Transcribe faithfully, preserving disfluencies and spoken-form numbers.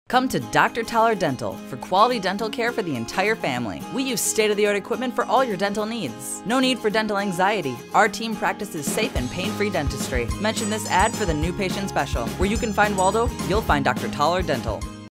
Come to Doctor Toller Dental for quality dental care for the entire family. We use state-of-the-art equipment for all your dental needs. No need for dental anxiety. Our team practices safe and pain-free dentistry. Mention this ad for the new patient special. Where you can find Waldo, you'll find Doctor Toller Dental.